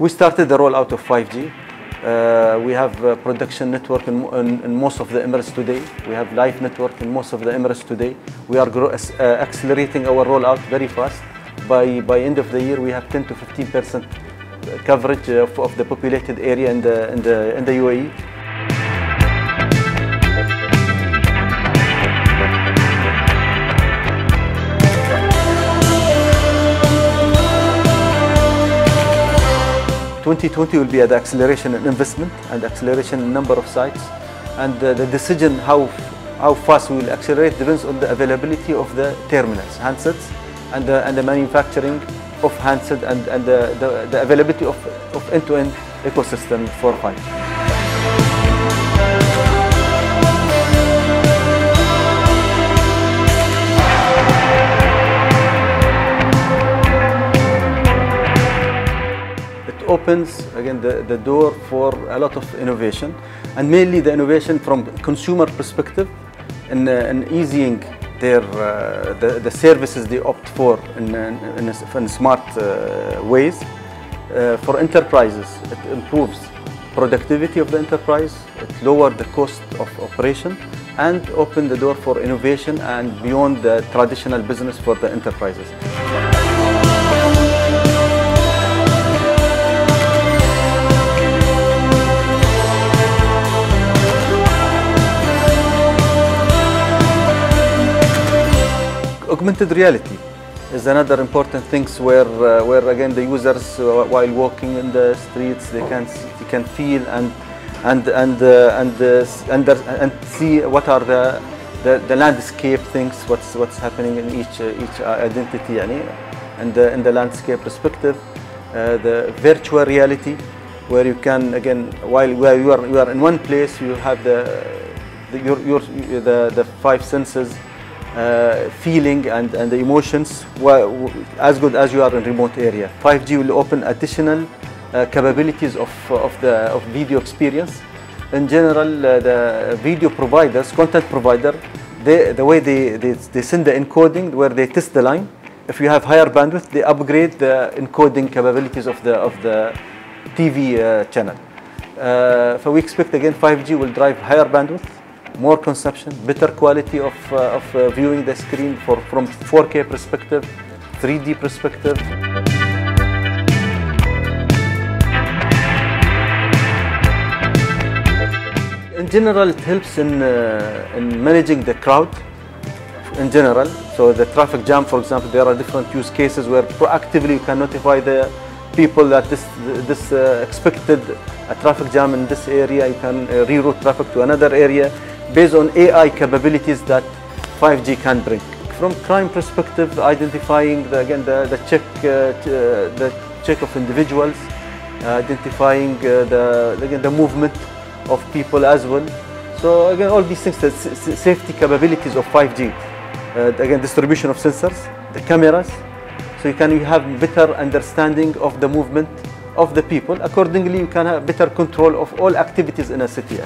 We started the rollout of 5G. We have a production network in most of the Emirates today. We have live network in most of the Emirates today. We are accelerating our rollout very fast. By end of the year, we have 10 to 15% coverage of the populated area in the UAE. In 2020 will be the acceleration in investment and acceleration in number of sites, and the decision how fast we will accelerate depends on the availability of the terminals, handsets, and the manufacturing of handset and the availability of end-to-end ecosystem for 5G. Opens again the door for a lot of innovation, and mainly the innovation from consumer perspective in easing their the services they opt for in smart ways. For enterprises, it improves productivity of the enterprise, it lowers the cost of operation, and open the door for innovation and beyond the traditional business for the enterprises. Augmented reality is another important thing where again the users while walking in the streets they can feel and see what are the landscape things, what's happening in each identity and in the landscape perspective. The virtual reality, where you can again while you are in one place, you have the five senses. Feeling and the emotions as good as you are in remote area. 5G will open additional capabilities of video experience. In general, the video providers, content provider, the way they send the encoding, where they test the line. If you have higher bandwidth, they upgrade the encoding capabilities of the TV channel. So we expect again 5G will drive higher bandwidth, more consumption, better quality of viewing the screen from 4K perspective, 3D perspective. In general, it helps in managing the crowd in general. So the traffic jam, for example, there are different use cases where proactively you can notify the people that this expected a traffic jam in this area. You can reroute traffic to another area, based on AI capabilities that 5G can bring. From crime perspective, identifying the check of individuals, identifying the movement of people as well. So again, all these things, the safety capabilities of 5G. Again, distribution of sensors, the cameras, so you have better understanding of the movement of the people. Accordingly, you can have better control of all activities in a city.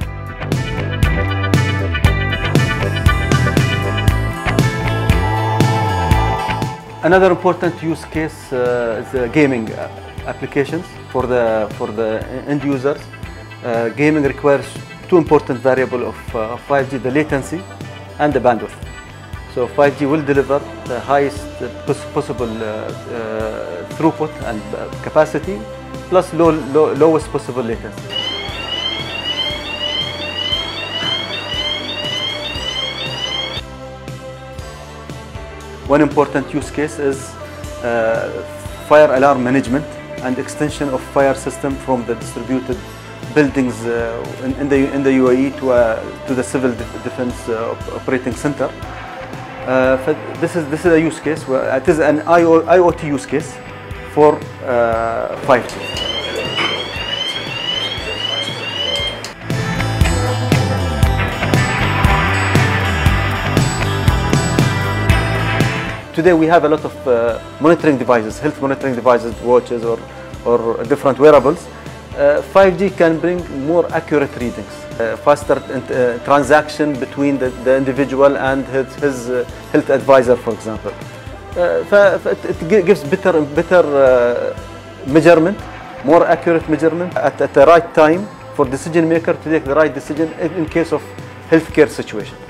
Another important use case is gaming applications for the end users. Gaming requires two important variables of 5G: the latency and the bandwidth. So 5G will deliver the highest possible throughput and capacity, plus lowest possible latency. One important use case is fire alarm management and extension of fire system from the distributed buildings in the UAE to the civil defense operating center. This is a use case where it is an IoT use case for 5G. Today we have a lot of monitoring devices, health monitoring devices, watches or different wearables. 5G can bring more accurate readings, faster transaction between the individual and his health advisor, for example. It gives better measurement, more accurate measurement at the right time for decision maker to take the right decision in case of healthcare situation.